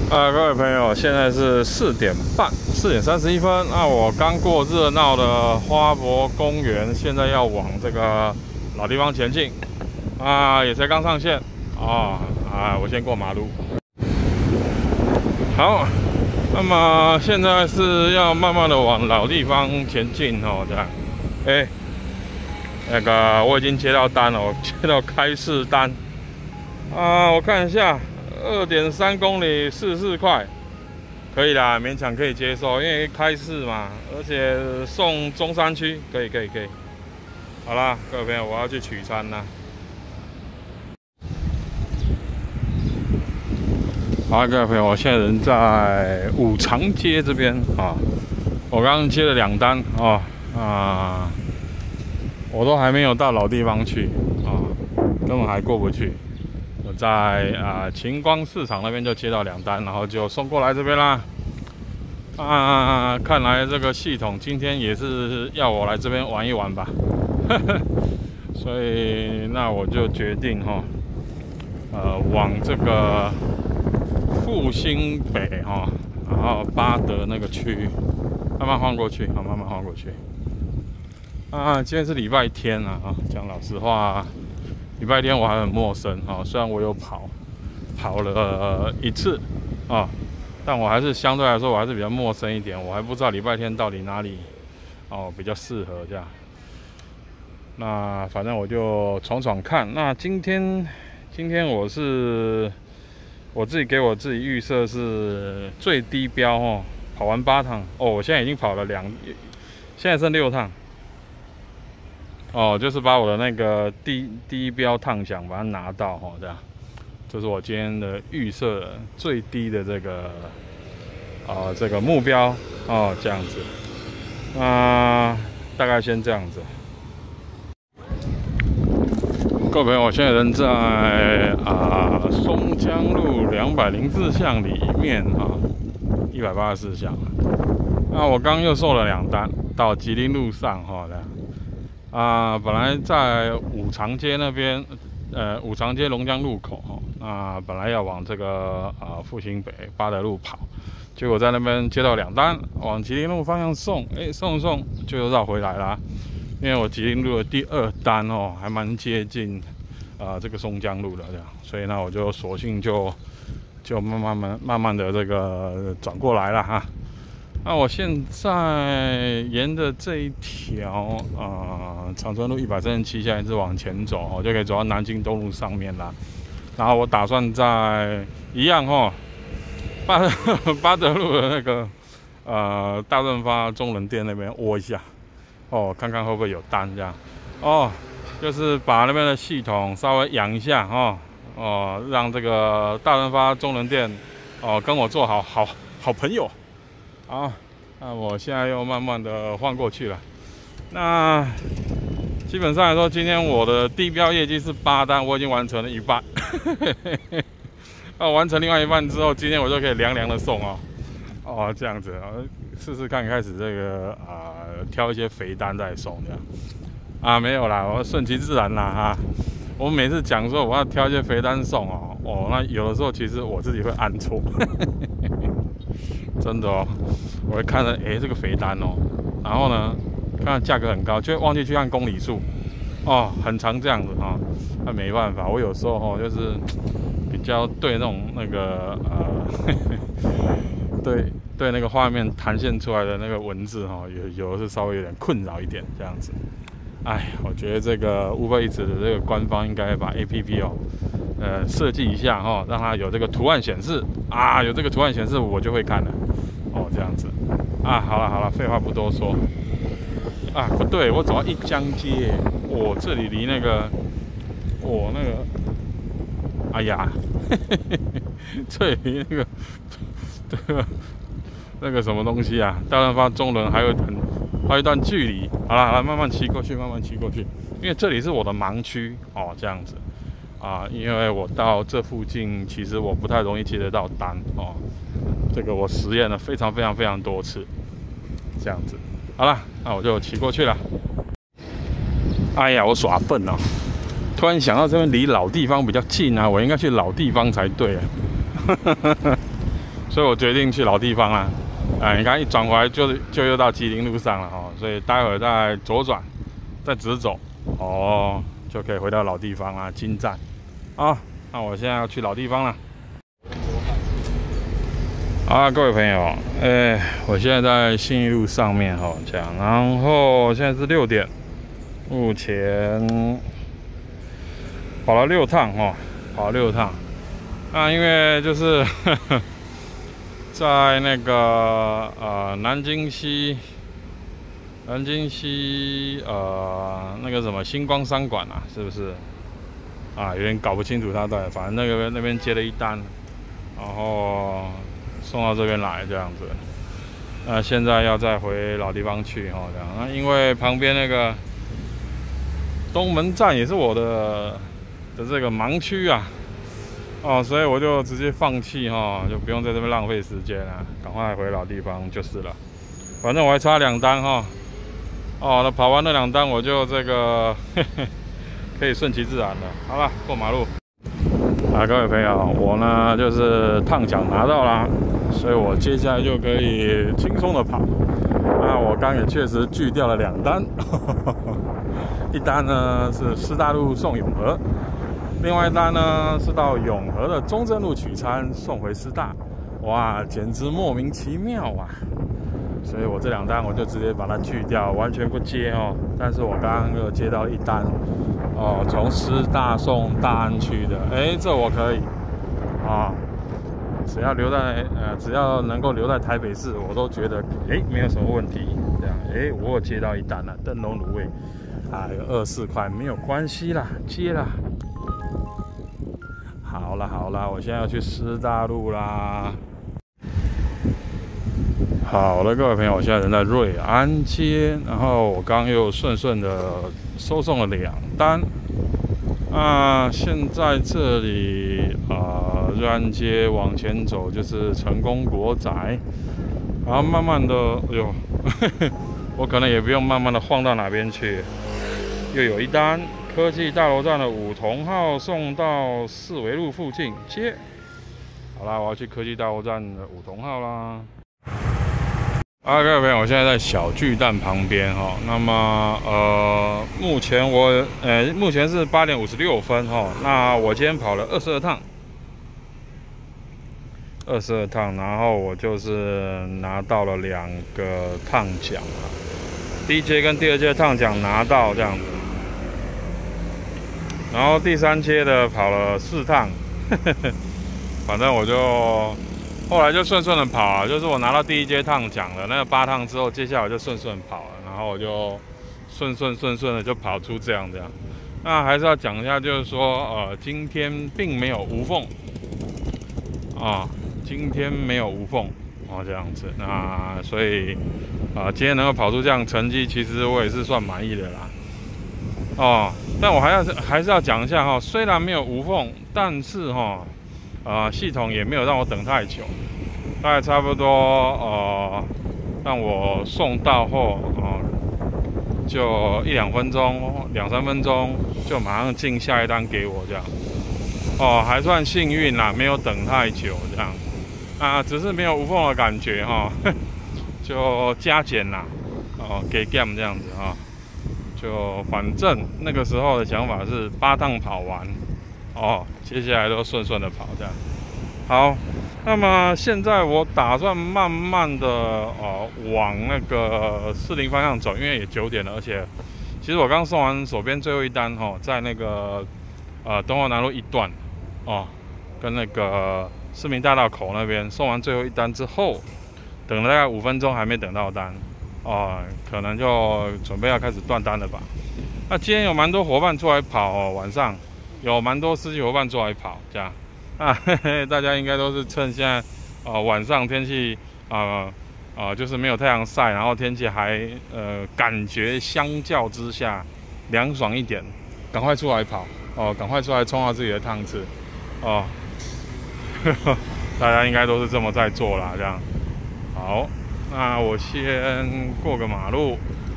各位朋友，现在是4点半，4点31分。那我刚过热闹的花博公园，现在要往这个老地方前进。也才刚上线我先过马路。好，那么现在是要慢慢的往老地方前进哦，这样。那个我已经接到单了，我接到开市单。我看一下。2.3公里44块，可以啦，勉强可以接受，因为开市嘛，而且送中山区，可以。好啦，各位朋友，我要去取餐啦。好，各位朋友，我现在人在五常街这边啊，我刚刚接了2单我都还没有到老地方去根本还过不去。我在晴光市场那边就接到2单，然后就送过来这边啦。看来这个系统今天也是要我来这边玩一玩吧。所以那我就决定往这个复兴北然后八德那个区慢慢晃过去，慢慢晃过去。今天是礼拜天讲老实话。礼拜天我还很陌生虽然我有跑了1次但我还是相对来说我还是比较陌生一点，我还不知道礼拜天到底哪里比较适合这样。那反正我就闯看。那今天我自己给我自己预设是最低标跑完8趟我现在已经跑了现在剩6趟。就是把我的那个第一标趟奖把它拿到这样，这是我今天的预设最低的这个目标这样子。大概先这样子。各位朋友，我现在人在松江路204巷里面184巷。我刚又送了2单到吉林路上这样。本来在五常街那边，五常街龙江路口本来要往这个复兴北八德路跑，结果在那边接到2单，往吉林路方向送，送就又绕回来啦。因为我吉林路的第2单还蛮接近这个松江路的这样，所以呢我就索性就慢慢的这个转过来了我现在沿着这一条长春路137，现在是往前走就可以走到南京东路上面啦。然后我打算在一样八德路的那个大润发中人店那边窝一下看看会不会有单这样就是把那边的系统稍微养一下让这个大润发中人店跟我做好朋友。那我现在又慢慢的换过去了。那基本上来说，今天我的地标业绩是8单，我已经完成了1半。完成另外1半之后，今天我就可以凉的送这样子试试看，开始这个挑一些肥单再送这样没有啦，我顺其自然啦我每次讲说我要挑一些肥单送那有的时候其实我自己会按错。真的我会看着这个肥单然后呢看到价格很高，就会忘记去按公里数很常这样子那没办法，我有时候就是比较对那个对那个画面弹现出来的那个文字有的是稍微有点困扰一点这样子。我觉得这个 Uber Eats 的这个官方应该把 APP 设计一下让它有这个图案显示有这个图案显示我就会看了这样子好了，废话不多说不对，我走到一江街这里离那个这里离那个什么东西大润发中仑还有一段距离。好了，慢慢骑过去，因为这里是我的盲区这样子因为我到这附近其实我不太容易接得到单这个我实验了非常多次这样子。好了，那我就骑过去了。我耍笨突然想到这边离老地方比较近我应该去老地方才对所以我决定去老地方啦。你看一转回来就又到吉林路上了哦，所以待会再左转，再直走哦，就可以回到老地方啦，金站。好，那我现在要去老地方了。好，各位朋友，我现在在信义路上面哈，这样，然后现在是6点，目前跑了6趟哈，跑了6趟。那因为就是在那个南京西那个什么星光商馆啊，是不是？啊，有点搞不清楚它的，反正那边接了一单，然后送到这边来这样子。那现在要再回老地方去哈，这样。那因为旁边那个东门站也是我的这个盲区啊。哦，所以我就直接放弃哈，就不用在这边浪费时间了，赶快回老地方就是了。反正我还差2单哈。哦，那跑完那2单，我就这个可以顺其自然了。好了，过马路。啊，各位朋友，我呢就是烫奖拿到啦，所以我接下来就可以轻松的跑。那我刚也确实拒掉了2单，一单呢是师大路送永和。另外一单呢是到永和的中正路取餐送回师大，哇，简直莫名其妙啊！所以我这2单我就直接把它拒掉，完全不接哦。但是我刚刚又接到1单哦，从师大送大安去的，这我可以啊，只要能够留在台北市，我都觉得没有什么问题。这样我有接到1单了，灯笼卤味啊，有24块，没有关系啦，接啦。好啦，我现在要去师大路啦。好了，各位朋友，我现在人在瑞安街，然后我刚又顺的收送了2单。现在这里瑞安街往前走就是成功国宅，然后慢慢的，我可能也不用慢慢的晃到哪边去，又有1单。科技大楼站的5同号送到4维路附近接。好啦，我要去科技大楼站的5同号啦。各位朋友，我现在在小巨蛋旁边哈。那么目前是8点56分哈。那我今天跑了22趟，然后我就是拿到了2个趟奖啊，第1阶跟第2阶趟奖拿到这样子。然后第3阶的跑了4趟，反正我就后来就顺的跑啊，就是我拿到第1阶趟奖了，那个8趟之后，接下来我就顺跑了，然后我就顺的就跑出这样。那还是要讲一下，就是说今天并没有无缝啊，这样子。那所以今天能够跑出这样成绩，其实我也是算满意的啦。但我还是要讲一下哈，虽然没有无缝，但是系统也没有让我等太久，大概差不多让我送到后就1-2分钟、2-3分钟就马上进下一单给我这样。还算幸运啦，没有等太久这样。只是没有无缝的感觉就加减啦，给 game 这样子就反正那个时候的想法是8趟跑完，接下来都顺的跑这样。好，那么现在我打算慢慢的往那个士林方向走，因为也9点了，而且其实我刚送完手边最后1单在那个东华南路1段跟那个市民大道口那边送完最后1单之后，等了大概5分钟还没等到单。可能就准备要开始断单了吧。那今天有蛮多伙伴出来跑晚上有蛮多司机伙伴出来跑这样。大家应该都是趁现在晚上天气就是没有太阳晒，然后天气还感觉相较之下凉爽一点，赶快出来跑赶快出来冲到自己的趟次大家应该都是这么在做啦这样。好。那我先过个马路，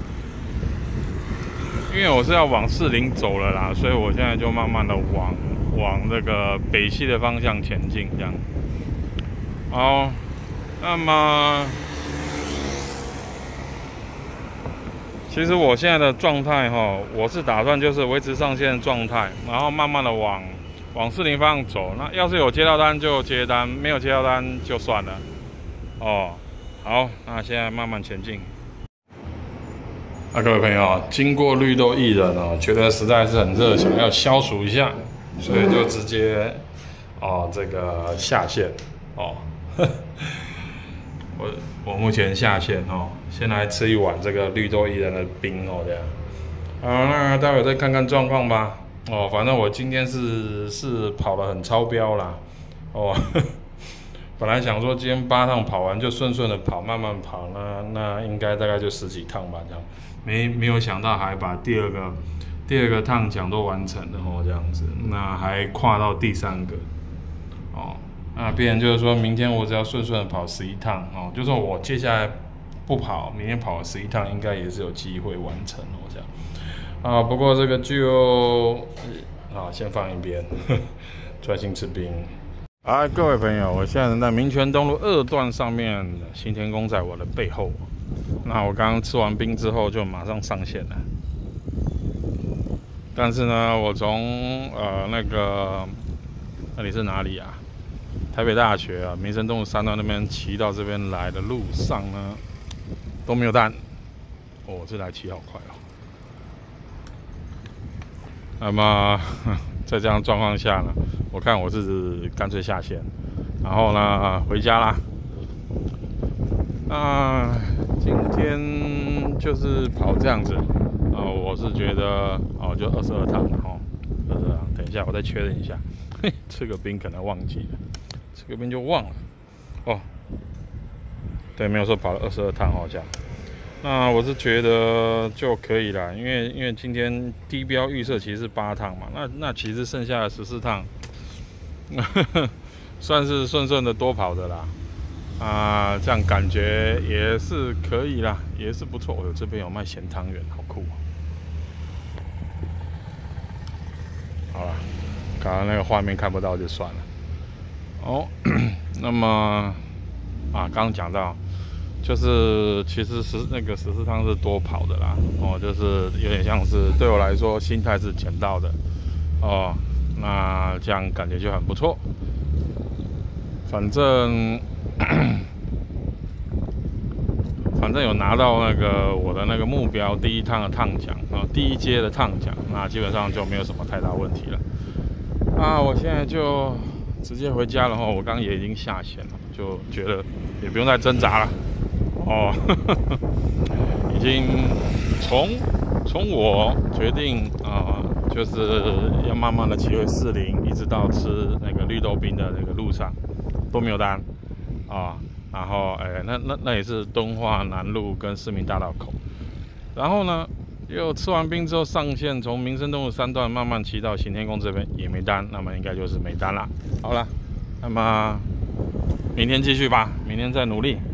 因为我是要往士林走了啦，所以我现在就慢慢的往这个北西的方向前进，这样。 好，那么其实我现在的状态我是打算就是维持上线的状态，然后慢慢的往40方向走。那要是有接到单就接单，没有接到单就算了。好，那现在慢慢前进。各位朋友，经过绿豆薏仁觉得实在是很热，想要消暑一下，所以就直接这个下线我目前下线先来吃一碗这个绿豆薏仁的冰这样。那待会再看看状况吧。反正我今天是跑得很超标啦。本来想说今天8趟跑完就顺的跑，慢慢跑，那应该大概就10几趟吧这样。没有想到还把第二个趟奖都完成了这样子，那还跨到第3个那变成就是说明天我只要顺的跑11趟就算我接下来不跑，明天跑了11趟，应该也是有机会完成这样不过这个就先放一边，专心吃冰。各位朋友，我现在人在民权东路2段上面，行天宫在我的背后。那我刚刚吃完冰之后就马上上线了，但是呢，我从那里是哪里啊？台北大学民生东路3段那边骑到这边来的路上呢，都没有单。这台骑好快那么在这样状况下呢，我看我是干脆下线，然后呢回家啦。今天就是跑这样子我是觉得就22趟22趟。等一下我再确认一下，吃个冰可能忘记了，吃个冰就忘了对，没有说跑了22趟这样。那我是觉得就可以啦，因为今天低标预设其实是8趟嘛，那其实剩下的14趟，算是顺的多跑的啦。这样感觉也是可以啦，也是不错。这边有卖咸汤圆，好酷好了，刚刚那个画面看不到就算了。那么刚刚讲到。就是其实14趟是多跑的啦就是有点像是对我来说心态是捡到的那这样感觉就很不错。反正有拿到我的目标第一趟的趟奖第一阶的趟奖，那基本上就没有什么太大问题了。我现在就直接回家了我刚刚也已经下线了，就觉得也不用再挣扎了。已经从我决定就是要慢慢的骑回40，一直到吃绿豆冰的路上都没有单然后那也是敦化南路跟市民大道口，然后呢又吃完冰之后上线，从民生东路3段慢慢骑到行天宫这边也没单，那么应该就是没单啦。好了，那么明天继续吧，明天再努力。